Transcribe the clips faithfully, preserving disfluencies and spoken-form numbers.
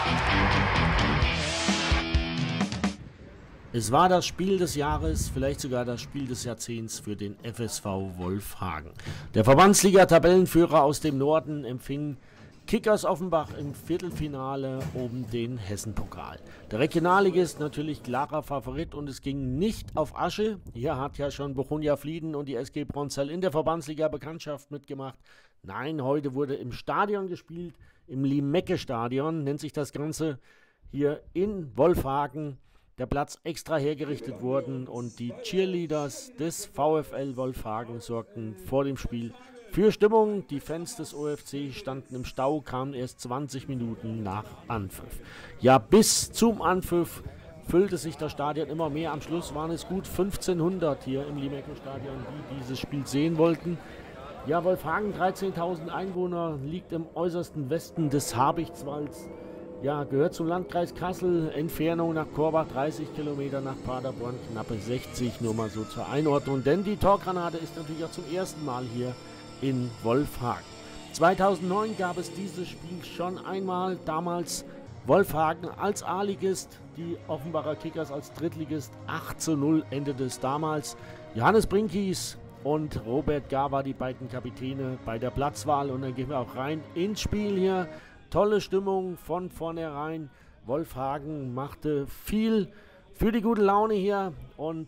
Es war das Spiel des Jahres, vielleicht sogar das Spiel des Jahrzehnts für den F S V Wolfhagen. Der Verbandsliga-Tabellenführer aus dem Norden empfing Kickers Offenbach im Viertelfinale um den Hessen-Pokal. Der Regionalligist natürlich klarer Favorit und es ging nicht auf Asche. Hier hat ja schon Bochunia Flieden und die S G Bronzell in der Verbandsliga Bekanntschaft mitgemacht. Nein, heute wurde im Stadion gespielt, im Limecke-Stadion nennt sich das Ganze, hier in Wolfhagen. Der Platz extra hergerichtet worden und die Cheerleaders des VfL Wolfhagen sorgten vor dem Spiel für Stimmung. Die Fans des O F C standen im Stau, kamen erst zwanzig Minuten nach Anpfiff. Ja, bis zum Anpfiff füllte sich das Stadion immer mehr. Am Schluss waren es gut fünfzehnhundert hier im Limecke-Stadion, die dieses Spiel sehen wollten. Ja, Wolfhagen, dreizehntausend Einwohner, liegt im äußersten Westen des Habichtswalds. Ja, gehört zum Landkreis Kassel, Entfernung nach Korbach dreißig Kilometer, nach Paderborn knappe sechzig, nur mal so zur Einordnung. Denn die Torgranate ist natürlich auch zum ersten Mal hier in Wolfhagen. zweitausendneun gab es dieses Spiel schon einmal, damals Wolfhagen als A-Ligist, die Offenbacher Kickers als Drittligist, acht zu null endete es damals. Johannes Brinkies und Robert Gava, die beiden Kapitäne bei der Platzwahl, und dann gehen wir auch rein ins Spiel hier. Tolle Stimmung von vornherein. Wolfhagen machte viel für die gute Laune hier und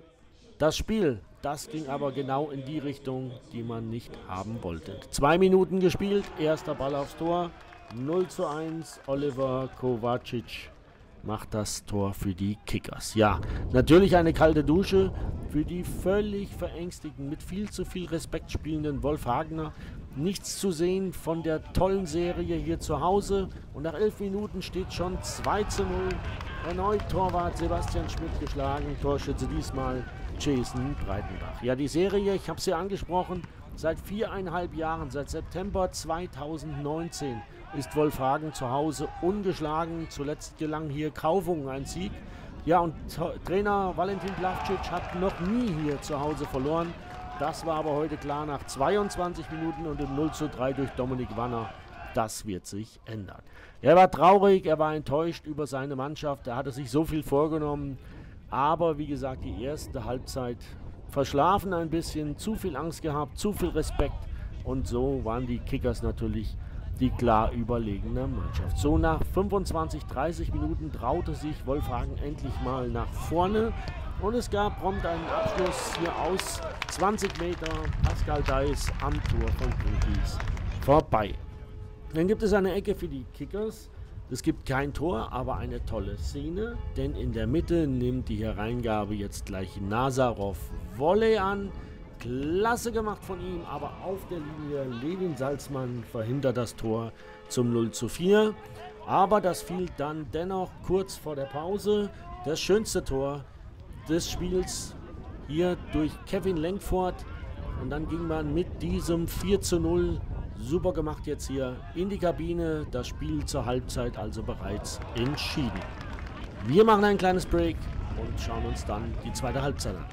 das Spiel, das ging aber genau in die Richtung, die man nicht haben wollte. Zwei Minuten gespielt, erster Ball aufs Tor, null zu eins, Oliver Kovacic macht das Tor für die Kickers. Ja, natürlich eine kalte Dusche für die völlig verängstigten, mit viel zu viel Respekt spielenden Wolfhagener. Nichts zu sehen von der tollen Serie hier zu Hause. Und nach elf Minuten steht schon zwei zu null. Erneut Torwart Sebastian Schmidt geschlagen. Torschütze diesmal Jason Breitenbach. Ja, die Serie, ich habe sie angesprochen, seit viereinhalb Jahren, seit September zweitausendneunzehn ist Wolfhagen zu Hause ungeschlagen. Zuletzt gelang hier Kaufungen ein Sieg. Ja, und Trainer Valentin Plavcic hat noch nie hier zu Hause verloren. Das war aber heute klar nach zweiundzwanzig Minuten und im null zu drei durch Dominik Wanner. Das wird sich ändern. Er war traurig, er war enttäuscht über seine Mannschaft. Er hatte sich so viel vorgenommen. Aber wie gesagt, die erste Halbzeit verschlafen ein bisschen. Zu viel Angst gehabt, zu viel Respekt. Und so waren die Kickers natürlich die klar überlegene Mannschaft. So nach fünfundzwanzig, dreißig Minuten traute sich Wolfhagen endlich mal nach vorne. Und es gab prompt einen Abschluss hier aus zwanzig Meter. Pascal Deiss am Tor von Brinkies vorbei. Dann gibt es eine Ecke für die Kickers. Es gibt kein Tor, aber eine tolle Szene. Denn in der Mitte nimmt die Hereingabe jetzt gleich Nazarov Volley an. Klasse gemacht von ihm, aber auf der Linie Levin Salzmann verhindert das Tor zum null zu vier. Aber das fiel dann dennoch kurz vor der Pause. Das schönste Tor des Spiels hier durch Kevin Lenkford. Und dann ging man mit diesem vier zu null, super gemacht jetzt hier, in die Kabine. Das Spiel zur Halbzeit also bereits entschieden. Wir machen ein kleines Break und schauen uns dann die zweite Halbzeit an.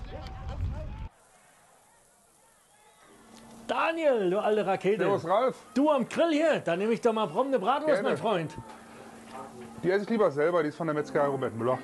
Daniel, du alte Rakete. Servus, Ralf. Du am Grill hier, da nehme ich doch mal prompt eine Bratwurst, Gerne. mein Freund. Die esse ich lieber selber, die ist von der Metzgerei Robert Müller.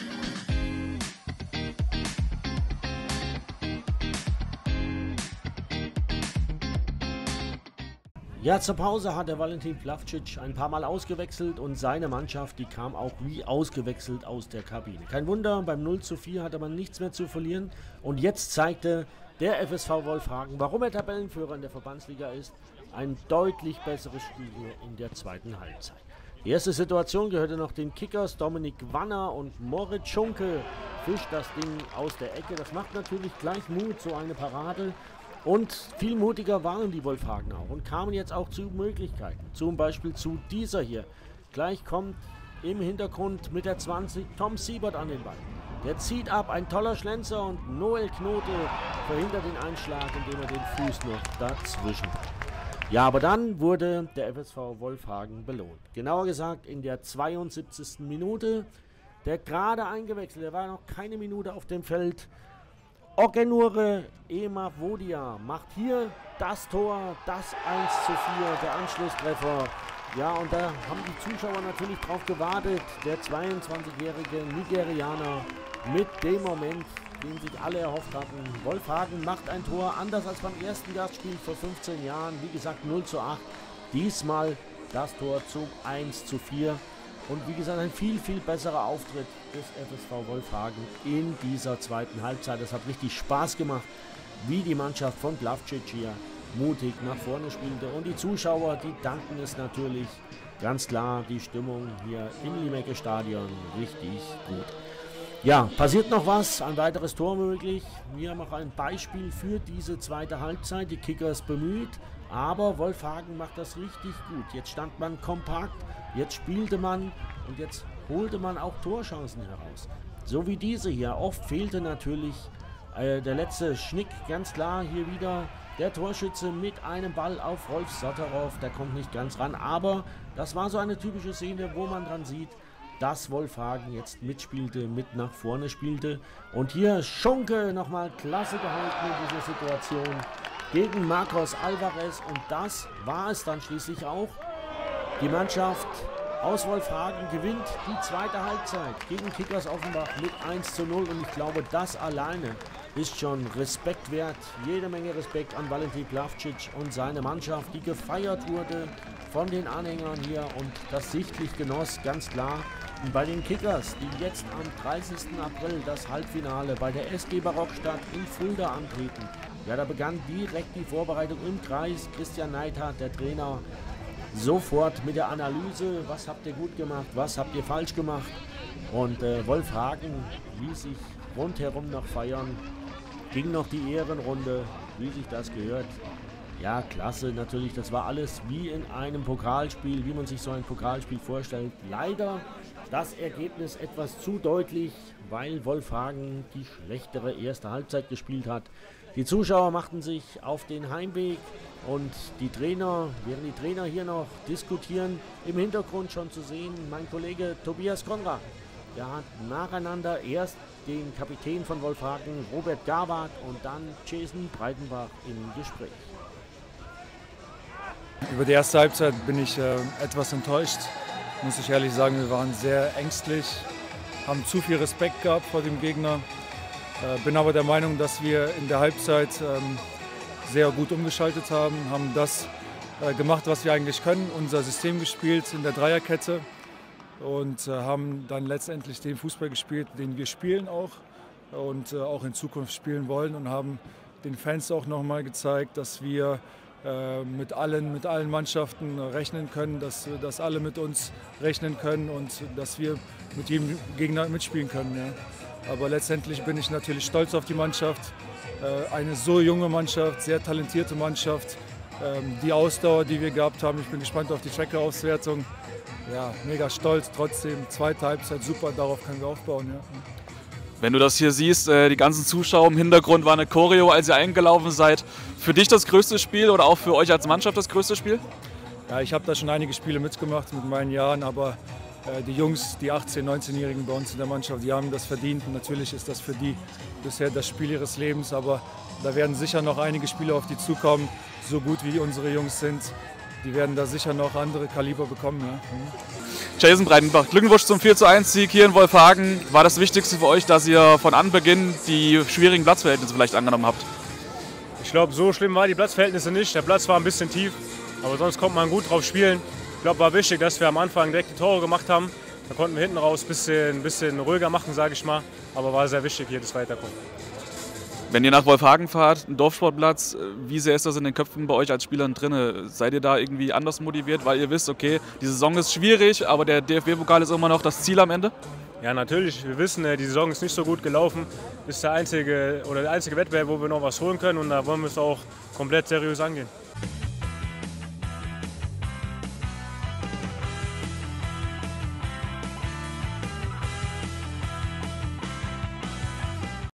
Ja, zur Pause hat der Valentin Plavcic ein paar Mal ausgewechselt und seine Mannschaft, die kam auch wie ausgewechselt aus der Kabine. Kein Wunder, beim null zu vier hatte man nichts mehr zu verlieren und jetzt zeigte der F S V Wolfhagen, warum er Tabellenführer in der Verbandsliga ist, ein deutlich besseres Spiel hier in der zweiten Halbzeit. Die erste Situation gehörte noch den Kickers. Dominik Wanner und Moritz Schunke fischt das Ding aus der Ecke. Das macht natürlich gleich Mut, so eine Parade. Und viel mutiger waren die Wolfhagen auch und kamen jetzt auch zu Möglichkeiten. Zum Beispiel zu dieser hier. Gleich kommt im Hintergrund mit der zwanzig Tom Siebert an den Ball. Der zieht ab, ein toller Schlenzer und Noel Knote verhindert den Einschlag, indem er den Fuß noch dazwischen hat. Ja, aber dann wurde der F S V Wolfhagen belohnt. Genauer gesagt in der zweiundsiebzigsten Minute. Der gerade eingewechselt, der war noch keine Minute auf dem Feld. Ogenure Emavodia macht hier das Tor, das eins zu vier, der Anschlusstreffer. Ja, und da haben die Zuschauer natürlich drauf gewartet. Der zweiundzwanzigjährige Nigerianer mit dem Moment, den sich alle erhofft hatten. Wolfhagen macht ein Tor, anders als beim ersten Gastspiel vor fünfzehn Jahren. Wie gesagt, null zu acht. Diesmal das Tor zum eins zu vier. Und wie gesagt, ein viel, viel besserer Auftritt des F S V Wolfhagen in dieser zweiten Halbzeit. Es hat richtig Spaß gemacht, wie die Mannschaft von Plavčić hier mutig nach vorne spielte. Und die Zuschauer, die danken es natürlich ganz klar. Die Stimmung hier im Limeke Stadion richtig gut. Ja, passiert noch was, ein weiteres Tor möglich. Wir haben auch ein Beispiel für diese zweite Halbzeit. Die Kickers bemüht, aber Wolfhagen macht das richtig gut. Jetzt stand man kompakt, jetzt spielte man und jetzt holte man auch Torchancen heraus. So wie diese hier. Oft fehlte natürlich äh, der letzte Schnick, ganz klar hier wieder. Der Torschütze mit einem Ball auf Rolf Satterow, der kommt nicht ganz ran, aber das war so eine typische Szene, wo man dran sieht, dass Wolfhagen jetzt mitspielte, mit nach vorne spielte. Und hier Schunke nochmal klasse gehalten in dieser Situation gegen Marcos Alvarez. Und das war es dann schließlich auch. Die Mannschaft aus Wolfhagen gewinnt die zweite Halbzeit gegen Kickers Offenbach mit eins zu null. Und ich glaube, das alleine ist schon Respekt wert. Jede Menge Respekt an Valentin Plavčić und seine Mannschaft, die gefeiert wurde von den Anhängern hier und das sichtlich genoss, ganz klar. Und bei den Kickers, die jetzt am dreißigsten April das Halbfinale bei der S G Barockstadt in Fulda antreten, ja, da begann direkt die Vorbereitung im Kreis. Christian Neidhardt, der Trainer, sofort mit der Analyse, was habt ihr gut gemacht, was habt ihr falsch gemacht. Und äh, Wolfhagen ließ sich rundherum noch feiern, ging noch die Ehrenrunde, wie sich das gehört. Ja, klasse, natürlich, das war alles wie in einem Pokalspiel, wie man sich so ein Pokalspiel vorstellt. Leider das Ergebnis etwas zu deutlich, weil Wolfhagen die schlechtere erste Halbzeit gespielt hat. Die Zuschauer machten sich auf den Heimweg und die Trainer, während die Trainer hier noch diskutieren, im Hintergrund schon zu sehen, mein Kollege Tobias Konrad, der hat nacheinander erst den Kapitän von Wolfhagen, Robert Gawart, und dann Jason Breitenbach im Gespräch. Über die erste Halbzeit bin ich äh, etwas enttäuscht, muss ich ehrlich sagen. Wir waren sehr ängstlich, haben zu viel Respekt gehabt vor dem Gegner. Äh, bin aber der Meinung, dass wir in der Halbzeit ähm, sehr gut umgeschaltet haben, haben das äh, gemacht, was wir eigentlich können, unser System gespielt in der Dreierkette und äh, haben dann letztendlich den Fußball gespielt, den wir spielen auch und äh, auch in Zukunft spielen wollen, und haben den Fans auch nochmal gezeigt, dass wir mit allen, mit allen Mannschaften rechnen können, dass, dass alle mit uns rechnen können und dass wir mit jedem Gegner mitspielen können. Ja. Aber letztendlich bin ich natürlich stolz auf die Mannschaft. Eine so junge Mannschaft, sehr talentierte Mannschaft. Die Ausdauer, die wir gehabt haben, ich bin gespannt auf die Tracker-Auswertung. Ja, mega stolz, trotzdem zweite Halbzeit super, darauf können wir aufbauen. Ja. Wenn du das hier siehst, äh, die ganzen Zuschauer im Hintergrund war eine Choreo, als ihr eingelaufen seid. Für dich das größte Spiel oder auch für euch als Mannschaft das größte Spiel? Ja, ich habe da schon einige Spiele mitgemacht mit meinen Jahren, aber äh, die Jungs, die achtzehn-, neunzehnjährigen bei uns in der Mannschaft, die haben das verdient. Und natürlich ist das für die bisher das Spiel ihres Lebens, aber da werden sicher noch einige Spiele auf die zukommen, so gut wie unsere Jungs sind. Die werden da sicher noch andere Kaliber bekommen. Ja. Mhm. Jason Breitenbach, Glückwunsch zum vier zu eins Sieg hier in Wolfhagen. War das Wichtigste für euch, dass ihr von Anbeginn die schwierigen Platzverhältnisse vielleicht angenommen habt? Ich glaube, so schlimm waren die Platzverhältnisse nicht. Der Platz war ein bisschen tief, aber sonst konnte man gut drauf spielen. Ich glaube, war wichtig, dass wir am Anfang direkt die Tore gemacht haben. Da konnten wir hinten raus ein bisschen, bisschen ruhiger machen, sage ich mal. Aber war sehr wichtig, hier das Weiterkommen. Wenn ihr nach Wolfhagen fahrt, ein Dorfsportplatz, wie sehr ist das in den Köpfen bei euch als Spielern drin? Seid ihr da irgendwie anders motiviert, weil ihr wisst, okay, die Saison ist schwierig, aber der D F B-Pokal ist immer noch das Ziel am Ende? Ja, natürlich. Wir wissen, die Saison ist nicht so gut gelaufen. Das ist der einzige, oder der einzige Wettbewerb, wo wir noch was holen können, und da wollen wir es auch komplett seriös angehen.